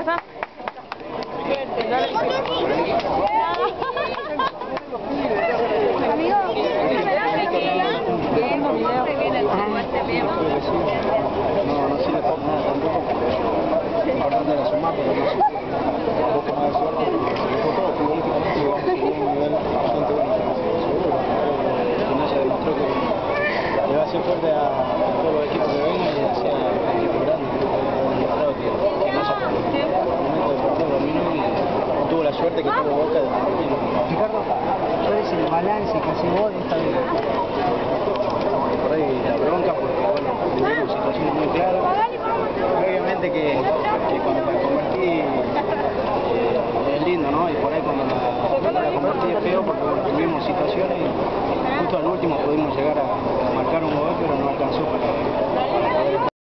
pasa? No sirve para nada tampoco. Lo importante era sumar, pero no sirve. Un poco más de suerte, porque se dejó todo futbolísticamente, jugamos en un nivel bastante bueno. Seguro. El gimnasio demostró que le va a hacer fuerte a todos los equipos que vengan y hacia equipos grandes. Demostrado que no se por el momento deportivo dominó y no tuvo la suerte que tuvo Boca de Argentina. Ricardo, ¿cuál es el balance que hace vos de esta vida? Por ahí la bronca, porque bueno, tuvimos situaciones muy claras. Obviamente que cuando la convertí es lindo, ¿no? Y por ahí cuando la convertí es feo porque bueno, tuvimos situaciones y justo al último pudimos llegar a marcar un gol, pero no alcanzó para